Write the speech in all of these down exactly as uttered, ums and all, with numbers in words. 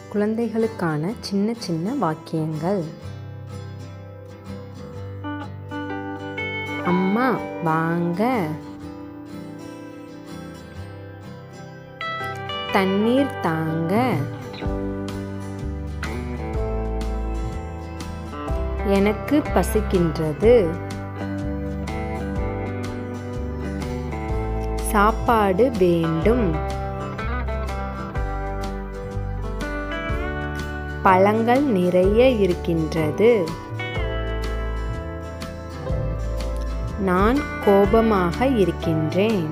குழந்தைகளுக்கான சின்ன சின்ன வாக்கியங்கள். அம்மா வாங்க. தண்ணீர் தாங்க. எனக்கு பசிக்கின்றது. சாப்பாடு வேண்டும். பழங்கள் நிறைய இருக்கின்றது. நான் கோபமாக இருக்கின்றேன்.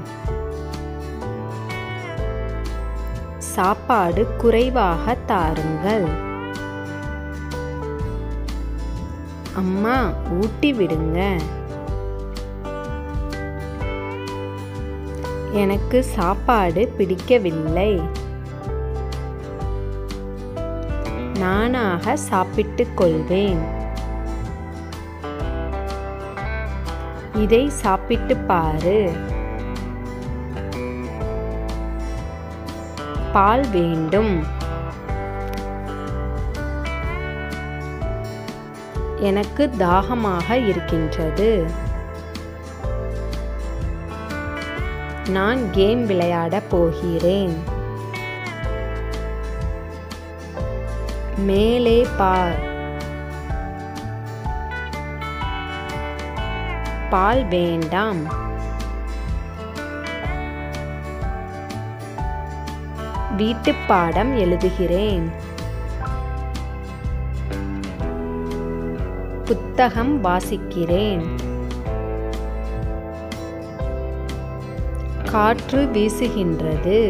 சாப்பாடு குறைவாக தாருங்கள். அம்மா ஊட்டி விடுங்க. எனக்கு சாப்பாடு பிடிக்கவில்லை. நானாக சாப்பிட்டுக் கொள்வேன். இதை சாப்பிட்டு பாரு. பால் வேண்டும். எனக்கு தாகமாக இருக்கின்றது. நான் கேம் விளையாடப் போகிறேன். மேலே பார். பால் வேண்டாம். வீட்டுப்பாடம் எழுதுகிறேன். புத்தகம் வாசிக்கிறேன். காற்று வீசுகின்றது.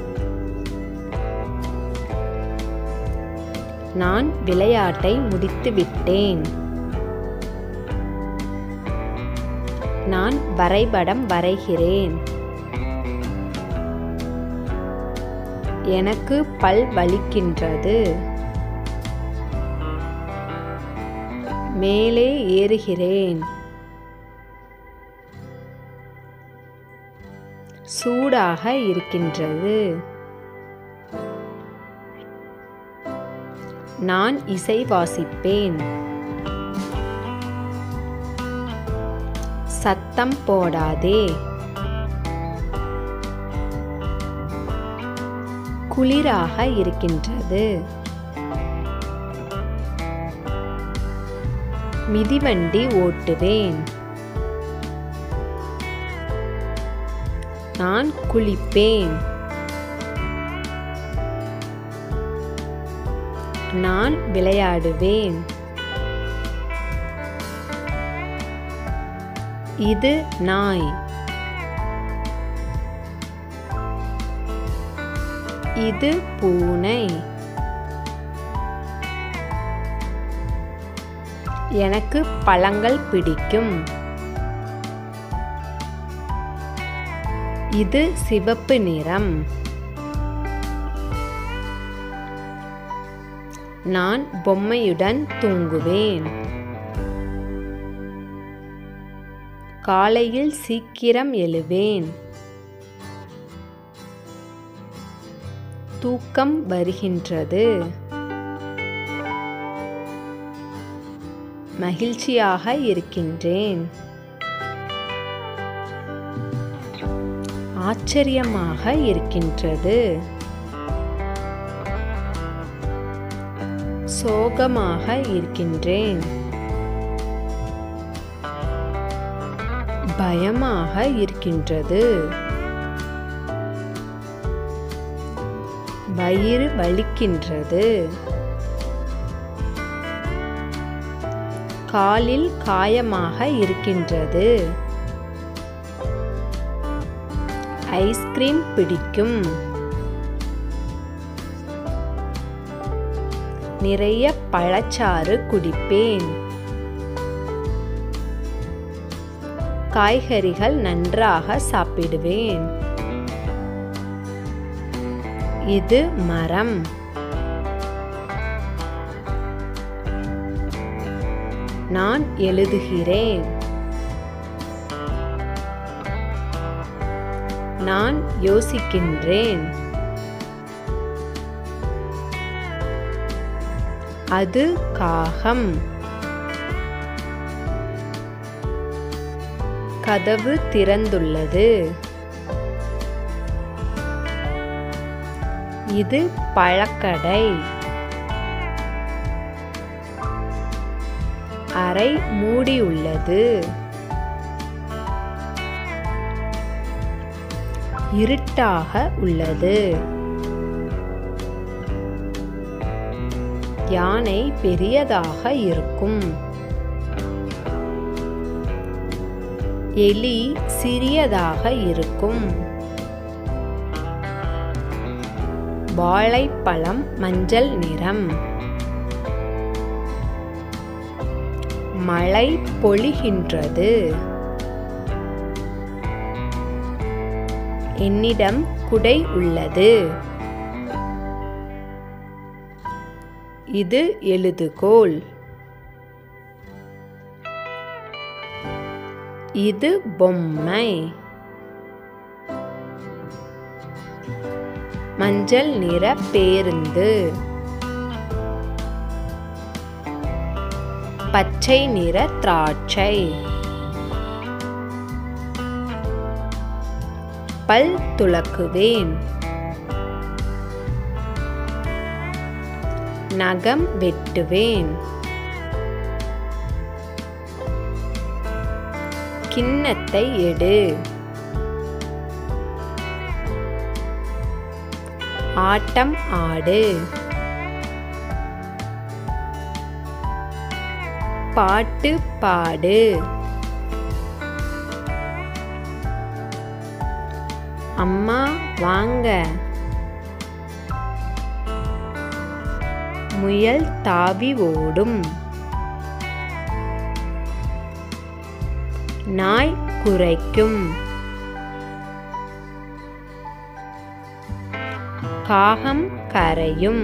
நான் விளையாட்டை முடித்துவிட்டேன். நான் வரைபடம் வரைகிறேன். எனக்கு பல் வலிக்கின்றது. மேலே ஏறுகிறேன். சூடாக இருக்கின்றது. நான் இசை வாசிப்பேன். சத்தம் போடாதே. குளிராக இருக்கின்றது. மிதிவண்டி ஓட்டுவேன். நான் குளிப்பேன். நான் விளையாடுவேன். இது நாய். இது பூனை. எனக்கு பழங்கள் பிடிக்கும். இது சிவப்பு நிறம். நான் பொம்மையுடன் தூங்குவேன். காலையில் சீக்கிரம் எழுவேன். தூக்கம் வருகின்றது. மகிழ்ச்சியாக இருக்கின்றேன். ஆச்சரியமாக இருக்கின்றது. சோகமாக இருக்கின்றேன். பயமாக இருக்கின்றது. வயிறு வலிக்கின்றது. காலில் காயமாக இருக்கின்றது. ஐஸ்கிரீம் பிடிக்கும். நிறைய பழச்சாறு குடிப்பேன். காய்கறிகள் நன்றாக சாப்பிடுவேன். இது மரம். நான் எழுதுகிறேன். நான் யோசிக்கின்றேன். அது காகம். கதவு திறந்துள்ளது. இது பழக்கடை. அறை மூடியுள்ளது. இருட்டாக உள்ளது. யானை பெரியதாக இருக்கும். எலி சிறியதாக இருக்கும். வாழைப்பழம் மஞ்சள் நிறம். மழை பொழிகின்றது. என்னிடம் குடை உள்ளது. இது எழுதுகோல். இது பொம்மை. மஞ்சள் நிற பேருந்து. பச்சை நிற திராட்சை. பல் துலக்குவேன். நகம் வெட்டுவேன். கிண்ணத்தை எடு. ஆட்டம் ஆடு. பாட்டு பாடு. அம்மா வாங்க. முயல் தாவி ஓடும். நாய் குரைக்கும். காகம் கரையும்.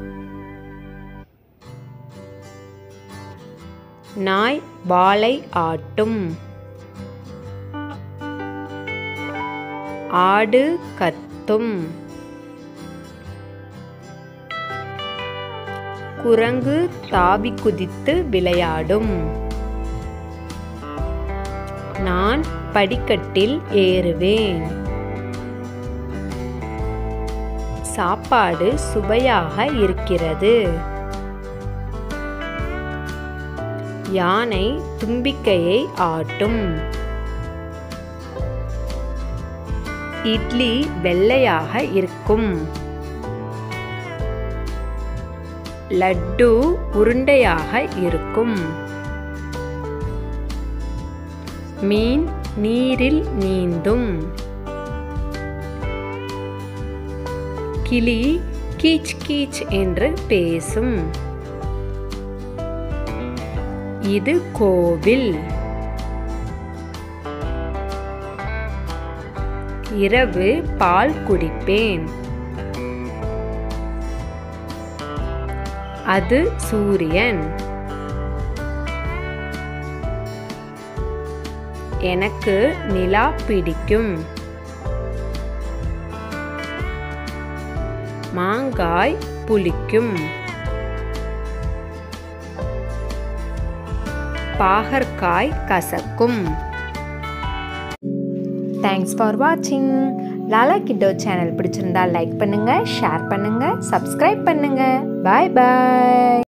நாய் வாலை ஆட்டும். ஆடு கத்தும். குரங்கு தாவி குதித்து விளையாடும். நான் படிக்கட்டில் ஏறுவேன். சாப்பாடு சுவையாக இருக்கிறது. யானை தும்பிக்கையை ஆட்டும். இட்லி வெள்ளையாக இருக்கும். லட்டு உருண்டையாக இருக்கும். மீன் நீரில் நீந்தும். கிளி கீச் கீச் என்று பேசும். இது கோவில். இரவு பால் குடிப்பேன். அது சூரியன். எனக்கு நிலா பிடிக்கும். மாங்காய் புளிக்கும். பாகற்காய் கசக்கும். தேங்க்ஸ் ஃபார் வாட்சிங். லாலா கிட்டோ சேனல் பிடிச்சிருந்தா லைக் பண்ணுங்க, ஷேர் பண்ணுங்க, சப்ஸ்கிரைப் பண்ணுங்க. பாய் பாய்.